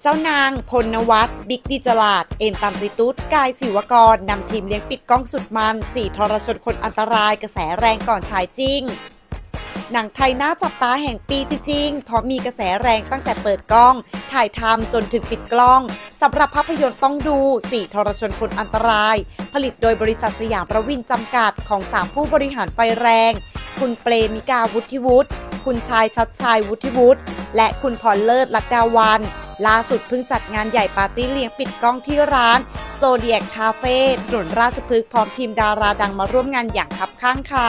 เจ้านางพลนวัตบิ๊กดีจลาดเอ็นตามจิตุดกายศิวกรนำทีมเลี้ยงปิดกล้องสุดมัน4ทรชนคนอันตรายกระแสแรงก่อนฉายจริงหนังไทยน่าจับตาแห่งปีจริงๆเพราะมีกระแสแรงตั้งแต่เปิดกล้องถ่ายทำจนถึงปิดกล้องสำหรับภาพยนตร์ต้องดู4ทรชนคนอันตรายผลิตโดยบริษัทสยามประวินจำกัดของ3ผู้บริหารไฟแรงคุณเปรมิกาวุฒิวุฒิคุณชายชัดชัยวุฒิวุฒิและคุณพรเลิศลัดดาวันล่าสุดเพิ่งจัดงานใหญ่ปาร์ตี้เลี้ยงปิดกล้องที่ร้านโซเดียกคาเฟ่ถนนราชพฤกษ์พร้อมทีมดาราดังมาร่วมงานอย่างคับข้างค่ะ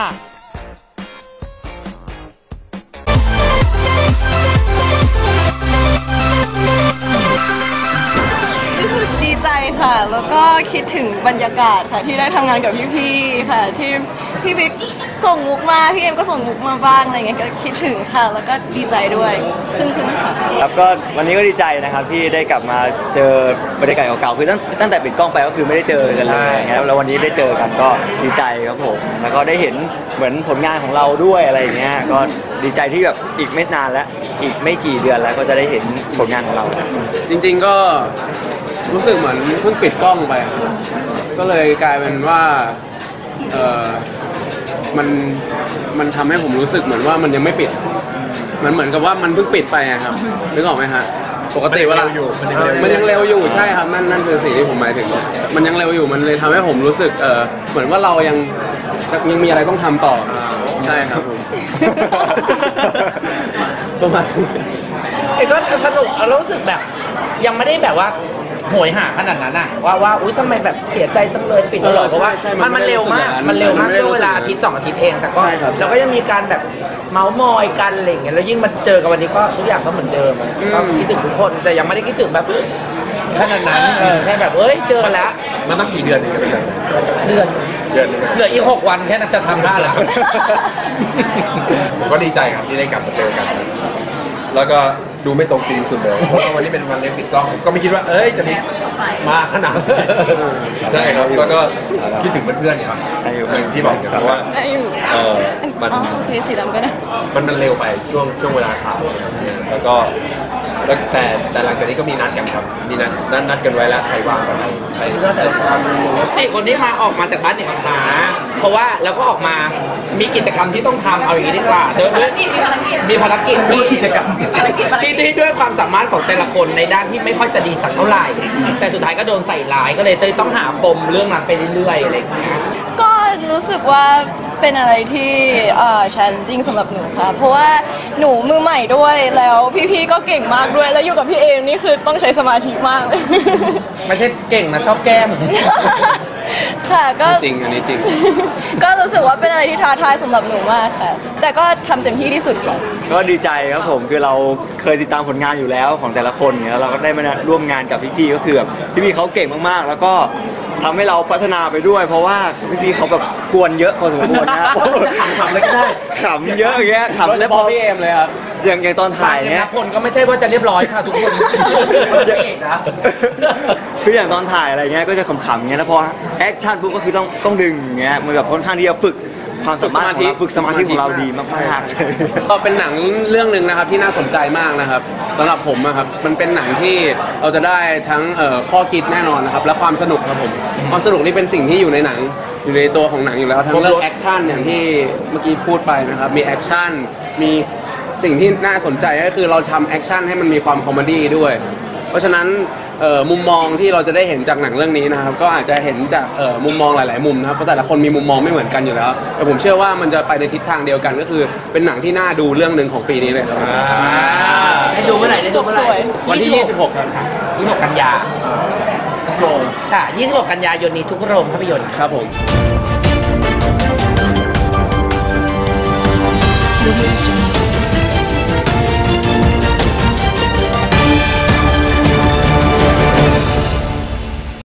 ดีใจค่ะแล้วก็คิดถึงบรรยากาศค่ะที่ได้ทำงานกับพี่ๆค่ะที่พี่บิ๊กส่งมุกมาพี่เอ็มก็ส่งมุกมาบ้างอะไรเงี้ยก็คิดถึงค่ะแล้วก็ดีใจด้วยครึ่งค่ะครับก็วันนี้ก็ดีใจนะครับที่ได้กลับมาเจอบรรยากาศเก่าๆคือตั้งแต่ปิดกล้องไปก็คือไม่ได้เจอกันเลยแล้ววันนี้ได้เจอกันก็ดีใจครับผมแล้วก็ได้เห็นเหมือนผลงานของเราด้วยอะไรอย่างเงี้ยก็ดีใจที่แบบอีกไม่นานแล้วอีกไม่กี่เดือนแล้วก็จะได้เห็นผลงานของเราจริงๆก็รู้สึกเหมือนเพิ่งปิดกล้องไปก็เลยกลายเป็นว่ามันทำให้ผมรู้สึกเหมือนว่ามันยังไม่ปิดมันเหมือนกับว่ามันเพิ่งปิดไปครับนึกออกไหมฮะปกติเวลามันยังเร็วอยู่ใช่ครับนั่นคือสิ่งที่ผมหมายถึงมันยังเร็วอยู่มันเลยทำให้ผมรู้สึกเหมือนว่าเรายังมีอะไรต้องทำต่อใช่ครับผมประมาณเห็นว่าสนุกรู้สึกแบบยังไม่ได้แบบว่าโหยหาขนาดนั้นอะว่าอุ้ยทำไมแบบเสียใจจังเลยปิดตลอดเพราะว่ามันเร็วมากช่วงเวลาอาทิตย์2 อาทิตย์เองแต่ก็เราก็ยังมีการแบบเมาส์มอยกันอะไรอย่างเงี้ยแล้วยิ่งมาเจอกันวันนี้ก็ทุกอย่างก็เหมือนเดิมก็คิดถึงทุกคนแต่ยังไม่ได้คิดถึงแบบขนาดนั้นแค่แบบเจอกันแล้วมันต้องกี่เดือนถึงจะเป็นเดือนเหลืออีก6 วันแค่นั้นจะทำได้แล้วผมก็ดีใจครับที่ได้กลับมาเจอกันแล้วก็ดูไม่ตรงธีมสุดเลยเพราะวันนี้เป็นวันเลี้ยงปิดกล้องก็ไม่คิดว่าจะมีมาขนาดนี้ใช่ครับแล้วก็คิดถึงเพื่อนๆครับอย่างที่บอกครับว่ามันโอเคสีดำก็ได้มันเร็วไปช่วงเวลาถ่ายแล้วแต่หลังจากนี้ก็มีนัดกันครับมีนัดกันไว้แล้วใครว่างอะไรใคร 4 คนที่มาออกมาจากบ้านเนี่ยหาเพราะว่าแล้วก็ออกมามีกิจกรรมที่ต้องทำเอาอย่างนี้ดีกว่ามีภารกิจที่กิจกรรมที่ด้วยความสามารถของแต่ละคนในด้านที่ไม่ค่อยจะดีสักเท่าไหร่แต่สุดท้ายก็โดนใส่ร้ายก็เลยต้องหาปมเรื่องนั้นไปเรื่อยๆอะไรอย่างเงี้ยก็รู้สึกว่าเป็นอะไรที่challenging สำหรับหนูค่ะเพราะว่าหนูมือใหม่ด้วยแล้วพี่ๆก็เก่งมากด้วยแล้วอยู่กับพี่เอมนี่คือต้องใช้สมาธิมากเลยไม่ใช่เก่งนะชอบแก้มค่ะก็จริงอันนี้จริงก็รู้สึกว่าเป็นอะไรที่ท้าทายสำหรับหนูมากค่ะแต่ก็ทำเต็มที่ที่สุดค่ะก็ดีใจครับผมคือเราเคยติดตามผลงานอยู่แล้วของแต่ละคนเนี่ยเราก็ได้มาร่วมงานกับพี่ๆก็คือแบบพี่ๆเขาเก่งมากๆแล้วก็ทำให้เราพัฒนาไปด้วยเพราะว่าพี่ๆเขาแบบกวนเยอะพอสมควรนะขำเลยก็ได้ขำเยอะอย่างเงี้ยขำแล้วพอพี่เอมเลยครับอย่างตอนถ่ายเนี้ยคนก็ไม่ใช่ว่าจะเรียบร้อยค่ะทุกคนคืออย่างตอนถ่ายอะไรเงี้ยก็จะขำๆเงี้ยแล้วพอแอคชั่นปุ๊บก็คือต้องดึงเงี้ยมันแบบค่อนข้างที่จะฝึกความสามารถของเราฝึกสมาธิของเราดีมากๆก็เป็นหนังเรื่องนึงนะครับที่น่าสนใจมากนะครับสำหรับผมนะครับมันเป็นหนังที่เราจะได้ทั้งข้อคิดแน่นอนนะครับและความสนุกครับผมความสนุกนี่เป็นสิ่งที่อยู่ในหนังอยู่ในตัวของหนังอยู่แล้วทั้งเรื่องแอคชั่นอย่างที่เมื่อกี้พูดไปนะครับมีแอคชั่นมีสิ่งที่น่าสนใจก็คือเราทำแอคชั่นให้มันมีความคอมเมดี้ด้วยเพราะฉะนั้นมุมมองที่เราจะได้เห็นจากหนังเรื่องนี้นะครับก็อาจจะเห็นจากมุมมองหลายๆมุมนะครับเพราะแต่ละคนมีมุมมองไม่เหมือนกันอยู่แล้วแต่ผมเชื่อว่ามันจะไปในทิศทางเดียวกันก็คือเป็นหนังที่น่าดูเรื่องหนึ่งของปีนี้เลยครับได้ดูเมื่อไหร่วันที่26ครับ 26 กันยาโรงค่ะ26 กันยายนนี้ทุกโรงภาพยนตร์ครับผม